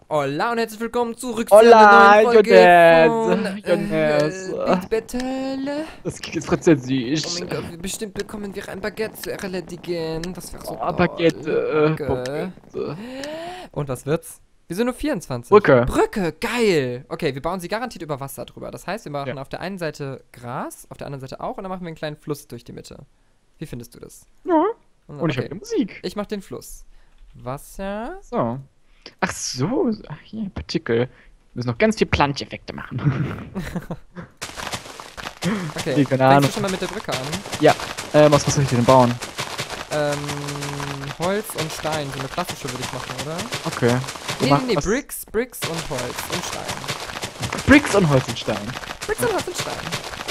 Hola und herzlich willkommen zurück zu Hola, einer neuen Folge Jonas. Beat Battle. Das klingt jetzt französisch. Oh mein Gott, bestimmt bekommen wir ein Baguette zu erledigen. Das wäre so Oh, toll. Baguette. Danke. Baguette. Und was wird's? Wir sind nur 24. Brücke. Brücke, geil. Okay, wir bauen sie garantiert über Wasser drüber. Das heißt, wir machen Ja. auf der einen Seite Gras, auf der anderen Seite auch und dann machen wir einen kleinen Fluss durch die Mitte. Wie findest du das? Ja. Und ich Okay, höre Musik. ich mach den Fluss. Wasser. So. Ach so. Ach, hier, Partikel. Wir müssen noch ganz viel Planscheffekte machen. Okay, Nee, keine fängst Ahnung. du schon mal mit der Brücke an? Ja. Was soll ich denn bauen? Holz und Stein. So eine klassische würde ich machen, oder? Okay. Nee, Bricks und Holz und Stein. Bricks und Holz und Stein. Bricks und Holz und Stein.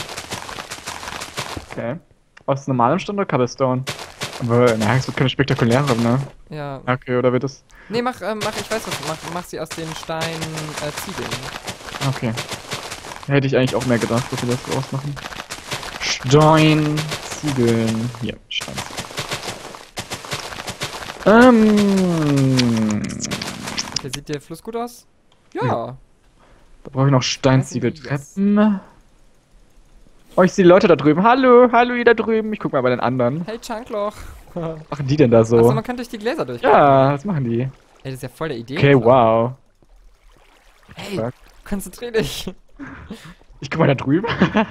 Okay. Aus normalem Stein oder Cobblestone? Aber, na, das wird keine spektakuläre, ne? Ja. Okay, oder wird es? Nee, mach, ich weiß was, mach sie aus den Ziegeln. Okay. Hätte ich eigentlich auch mehr gedacht, dass wir das so ausmachen. Stein, Ziegeln. Hier, Stein. Okay, sieht der Fluss gut aus? Ja. Ja. Da brauche ich noch Yes. Steinziegeltreppen. Oh, ich sehe die Leute da drüben. Hallo, hallo ihr da drüben. Ich guck mal bei den anderen. Hey, Chunkloch. Was machen die denn da so? Achso, man kann durch die Gläser durch. Ja, was machen die? Ey, das ist ja voll der Idee. Okay, wow. Hey, Fuck. konzentrier dich. Ich guck mal da drüben.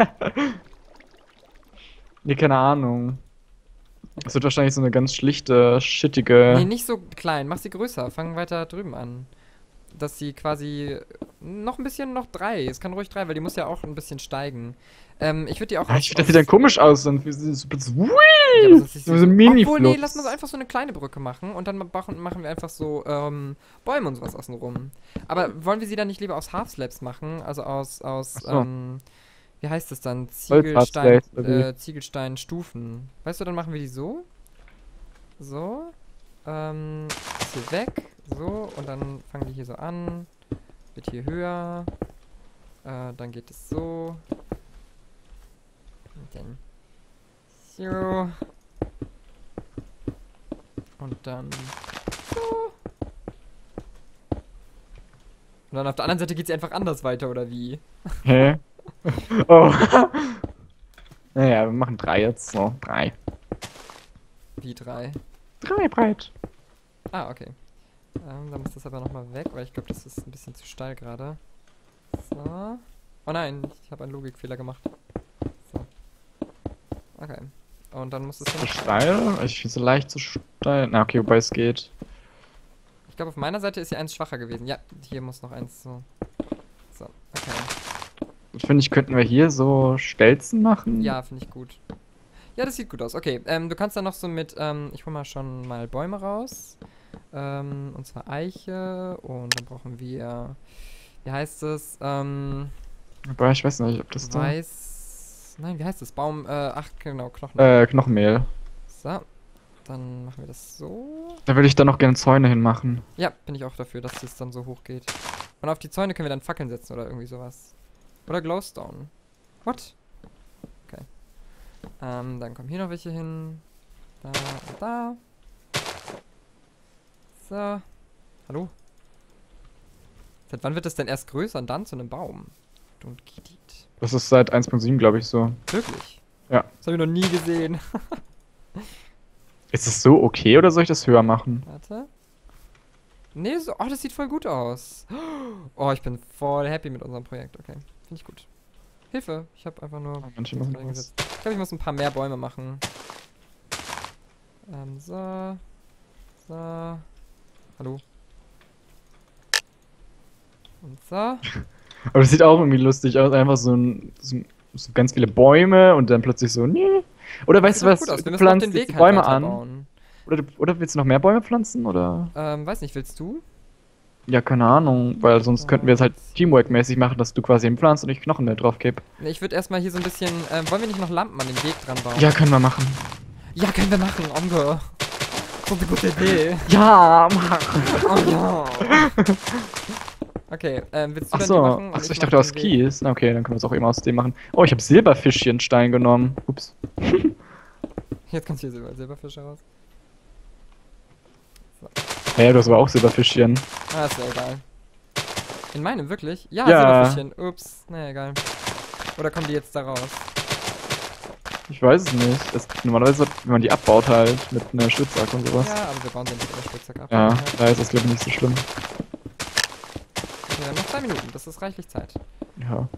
Nee, keine Ahnung. Das wird wahrscheinlich so eine ganz schlichte, shittige. Nee, nicht so klein. Mach sie größer. Fang weiter drüben an. Dass sie quasi noch ein bisschen, noch 3. Es kann ruhig 3, weil die muss ja auch ein bisschen steigen. Ich würde die auch. Ich finde, das sieht dann komisch aus. Dann so plötzlich. Ja, aber das ist So ein Mini-Fluss. Obwohl, nee, lass mal so einfach so eine kleine Brücke machen und dann machen wir einfach so Bäume und sowas außenrum. Aber wollen wir sie dann nicht lieber aus Half-Slabs machen? Also aus Ach so. wie heißt das dann? Holz-Half-Slabs, oder wie? Ziegelstein-Stufen. Weißt du, dann machen wir die so. So. Ist hier weg. So. Und dann fangen die hier so an. Wird hier höher. Dann geht es so. Und dann so. Und dann so. Und dann auf der anderen Seite geht sie einfach anders weiter, oder wie? Hä? Oh. Naja, wir machen 3 jetzt. So, 3. Wie 3? 3 breit. Ah, okay. Dann muss das aber nochmal weg, weil ich glaube, das ist ein bisschen zu steil gerade. So. Oh nein, ich habe einen Logikfehler gemacht. So. Okay. Und dann muss es Zu steil? Ich finde es leicht zu steil. Na, okay, wobei es geht. Ich glaube, auf meiner Seite ist hier eins schwacher gewesen. Ja, hier muss noch eins so. So, okay. Finde ich, könnten wir hier so Stelzen machen. Ja, finde ich gut. Ja, das sieht gut aus. Okay, du kannst dann noch so mit, ich hol mal schon mal Bäume raus. Und zwar Eiche. Und dann brauchen wir, wie heißt es, Aber ich weiß nicht, ob das da. Nein, wie heißt das? Baum, ach genau, Knochen. Knochenmehl. So, dann machen wir das so. Da würde ich dann noch gerne Zäune hinmachen. Ja, bin ich auch dafür, dass es dann so hoch geht. Und auf die Zäune können wir dann Fackeln setzen oder irgendwie sowas. Oder Glowstone. What? Okay. Dann kommen hier noch welche hin. Da und da. So. Hallo? Seit wann wird das denn erst größer und dann zu einem Baum? Don't get it. Das ist seit 1.7, glaube ich, so. Wirklich? Ja. Das habe ich noch nie gesehen. Ist es so okay oder soll ich das höher machen? Warte. Nee, so, oh, das sieht voll gut aus. Oh, ich bin voll happy mit unserem Projekt. Okay, finde ich gut. Hilfe, ich habe einfach nur Manche nichts machen reingesetzt. Ich glaube, ich muss ein paar mehr Bäume machen. So. So. Hallo. Und so. Aber das sieht auch irgendwie lustig aus. Einfach so ganz viele Bäume und dann plötzlich so, nee. Oder weißt du Sieht was, doch gut aus. Wir du müssen noch pflanzt den jetzt Weg die halt Bäume an. weiterbauen. Oder willst du noch mehr Bäume pflanzen? Oder? Weiß nicht, willst du? Ja, keine Ahnung, weil sonst könnten wir es halt Teamwork-mäßig machen, dass du quasi hinpflanzt und ich Knochenmehl drauf kipp. Nee, ich würde erstmal hier so ein bisschen. Wollen wir nicht noch Lampen an den Weg dran bauen? Ja, können wir machen. Ja, können wir machen, Onkel. So eine gute Idee. Ja, machen. Oh ja. Okay, willst du Ach dann so, die machen? achso, ich mach dachte aus den Weg. Kies. Na, okay, dann können wir es auch eben aus dem machen. Oh, ich habe Silberfischchenstein genommen. Ups. Jetzt kommt hier Silberfische raus. Ja, du hast aber auch Silberfischchen. Ah, ist ja egal. In meinem, wirklich? Ja, Ja. Silberfischchen. Ups, naja, egal. Oder kommen die jetzt da raus? Ich weiß es nicht. Normalerweise, wenn man die abbaut halt, mit einer Spitzhacke und sowas. Ja, aber wir bauen sie nicht mit der Spitzhacke ab. Ja, da ist das glaube ich nicht so schlimm. Okay, wir haben noch 2 Minuten, das ist reichlich Zeit. Ja.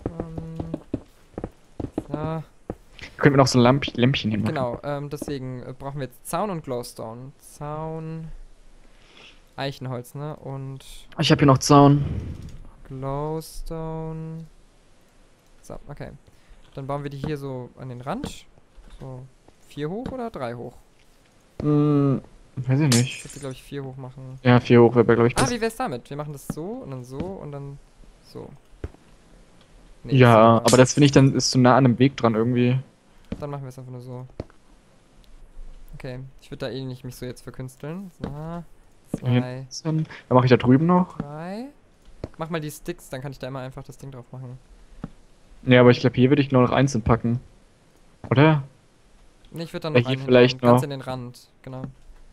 So, Können wir noch so ein Lämpchen hinmachen. genau, deswegen brauchen wir jetzt Zaun und Glowstone. Zaun, Eichenholz, ne? Und Ich habe hier noch Zaun. Glowstone. So, okay. Dann bauen wir die hier so an den Rand. So 4 hoch oder 3 hoch? Weiß ich Ich nicht. würde, glaube ich, 4 hoch machen. Ja, 4 hoch wäre, glaube ich, Ah, besser. wie wär's damit? Wir machen das so und dann so und dann so. Nee, Ja, so. aber das finde ich dann ist zu nah an einem Weg dran irgendwie. Dann machen wir es einfach nur so. Okay, ich würde da eh nicht mich so jetzt verkünsteln. So, 2, Dann mache ich da drüben noch. 3. Mach mal die Sticks, dann kann ich da immer einfach das Ding drauf machen. Ja, aber ich glaube, hier würde ich nur noch einzeln packen. Oder? Nee, ich würde dann Ja, noch hier einen vielleicht hinbauen, ganz noch. in den Rand, genau.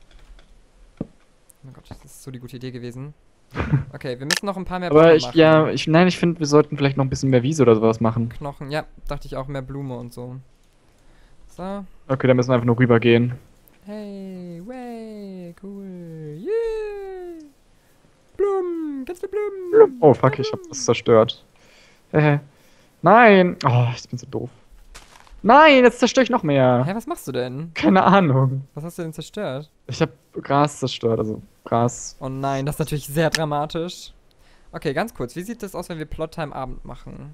Oh Gott, das ist so die gute Idee gewesen. Okay, wir müssen noch ein paar mehr Aber Bäume ich, machen. nein, ich finde, wir sollten vielleicht noch ein bisschen mehr Wiese oder sowas machen. Knochen, ja, dachte ich auch, mehr Blume und so. So. Okay, dann müssen wir einfach nur rübergehen. Hey, way, cool, yeah! Blumen, ganz viel Blumen! Oh, fuck, ich hab das zerstört. Nein! Oh, ich bin so doof. Nein, jetzt zerstöre ich noch mehr. Hä, was machst du denn? Keine Ahnung. Was hast du denn zerstört? Ich habe Gras zerstört, also Gras. Oh nein, das ist natürlich sehr dramatisch. Okay, ganz kurz, wie sieht das aus, wenn wir Plottime Abend machen?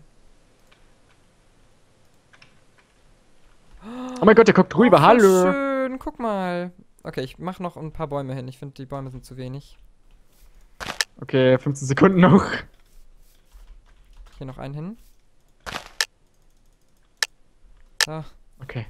Oh mein Gott, der guckt rüber, voll hallo! Schön, guck mal. Okay, ich mache noch ein paar Bäume hin. Ich finde, die Bäume sind zu wenig. Okay, 15 Sekunden noch. Hier noch einen hin. So. Okay.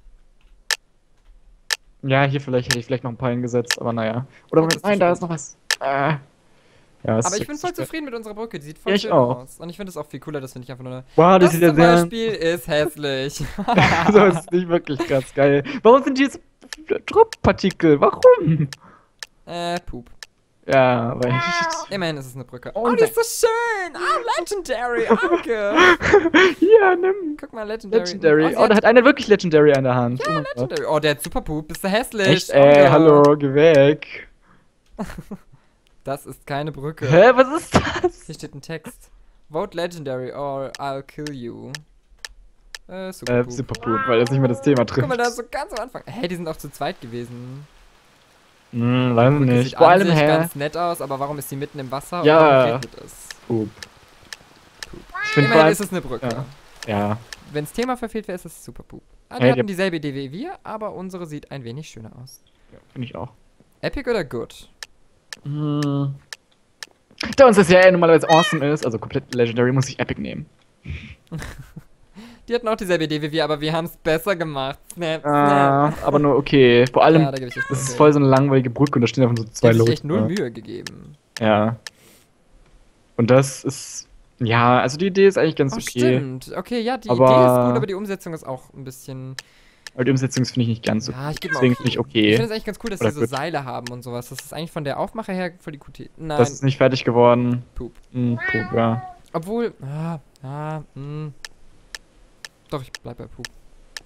Ja, hier vielleicht hätte ich vielleicht noch ein paar hingesetzt, aber naja. Oder Jetzt Moment, ist zu nein, da spät. ist noch was. Ja, es Aber ist ich bin zu voll spät. zufrieden mit unserer Brücke. Die sieht Ja, voll ich schön auch. aus. Und ich finde es auch viel cooler, das finde ich einfach nur eine... Wow, das Das sieht ja zum sehr. Beispiel ist hässlich. Das ist nicht wirklich ganz geil. Warum sind hier jetzt Druckpartikel? Warum? Pup. Ja, weil ich. Immerhin ist es eine Brücke. Oh, Oh, die ist so schön. Oh, Legendary. Danke. Hier, nimm. Guck mal, Legendary. Legendary. sie Oh, da hat hat einer wirklich Legendary an der Hand. Ja, Oh mein Gott. Legendary. Oh, der hat super Pup. Bist du hässlich? Echt, Danke. hallo, geh weg. Das ist keine Brücke. Hä, was ist das? Hier steht ein Text. Vote Legendary or I'll kill you. Super Pup. Super gut, weil das nicht mehr das Thema trifft. Guck mal, da ist so ganz am Anfang. Hey, die sind auch zu zweit gewesen. Leider Die nicht. sieht Vor an allem, sich hä? ganz nett aus, aber warum ist sie mitten im Wasser Ja. und warum regnet es? Pup. Ich finde vor Immerhin allem. ist es eine Brücke. Ja. Wenn das Thema verfehlt wäre, ist es super Pup. Ah, die Hey, hatten dieselbe Idee wie wir, aber unsere sieht ein wenig schöner aus. Finde ich auch. Epic oder good? Da uns das ja normalerweise awesome ist, also komplett Legendary, muss ich Epic nehmen. Die hatten auch dieselbe Idee wie wir, aber wir haben es besser gemacht. Snap, snap. Aber nur okay. Vor allem, Ja, da gebe ich echt das ist okay. voll so eine langweilige Brücke und da stehen einfach so Die zwei haben sich Leute. echt null Mühe gegeben. Ja. Und das ist. Ja, also die Idee ist eigentlich ganz Oh, okay. stimmt. Okay, ja, die Aber- Idee ist gut, aber die Umsetzung ist auch ein bisschen... Aber die Umsetzung finde ich nicht ganz so. Ja, ich gebe mal Deswegen okay. finde ich Ich okay. finde es eigentlich ganz cool, dass Oder die so gut. Seile haben und sowas. Das ist eigentlich von der Aufmache her voll die gute... Nein, Das ist nicht fertig geworden. Pup. Pup, ja. Obwohl... Doch, ich bleib bei Pup.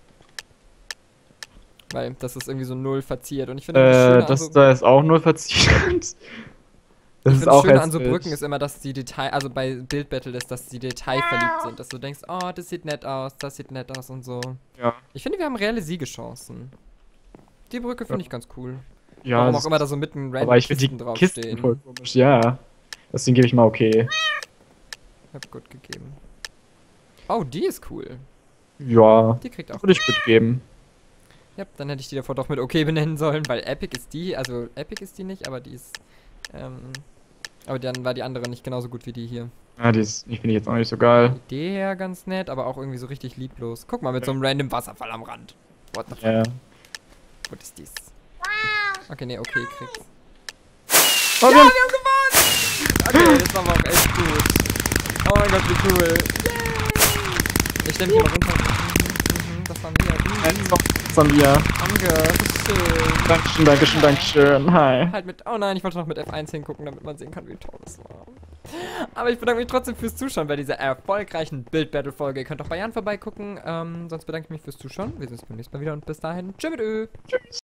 Weil das ist irgendwie so null verziert und ich finde das Schöne an Das so, da ist auch nur verziert. Das ich ist finde auch schön an so hässlich. Brücken ist immer, dass die Detail, also bei Build Battle ist, dass die detailverliebt sind, dass du denkst, oh, das sieht nett aus, das sieht nett aus und so. Ja. Ich finde, wir haben reelle Siegeschancen. Die Brücke finde ich ganz cool. Ja, Warum das- auch immer da so mitten random aber ich finde Kisten die draufstehen. Kisten voll komisch, ja. Deswegen gebe ich mal okay. Ich hab gut gegeben. Oh, die ist cool. Ja, Die kriegt auch. würde ich gut geben. Ja, dann hätte ich die davor doch mit okay benennen sollen, weil Epic ist die, also Epic ist die nicht, aber die ist, aber dann war die andere nicht genauso gut wie die hier. Ja, die finde ich jetzt auch nicht so geil. Idee her ganz nett, aber auch irgendwie so richtig lieblos. Guck mal, mit so einem random Wasserfall am Rand. What the fuck? Ja. Was ist dies? Okay, nee, okay, kriegst. Oh, Ja, wir haben gewonnen! Okay, das war aber auch echt gut. Oh mein Gott, wie cool. Yay! Ich stelle mich hier mal runter. Das war Sambia. Danke, schön. Dankeschön, Dankeschön, Dankeschön. Hi. Halt mit, oh nein, ich wollte noch mit F1 hingucken, damit man sehen kann, wie toll es war. Aber ich bedanke mich trotzdem fürs Zuschauen bei dieser erfolgreichen Build-Battle-Folge. Ihr könnt auch bei Jan vorbeigucken. Sonst bedanke ich mich fürs Zuschauen. Wir sehen uns beim nächsten Mal wieder und bis dahin. Tschüss mit Ö. Tschüss.